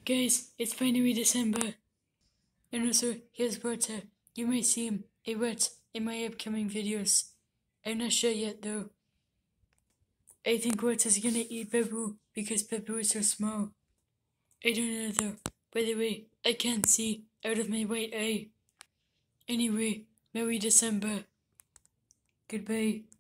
Guys, it's finally December. And also, here's water. You might see him a wet in my upcoming videos. I'm not sure yet though. I think Water's gonna eat Babu because Babu is so small. I don't know though. By the way, I can't see out of my right eye. Anyway, Merry December. Goodbye.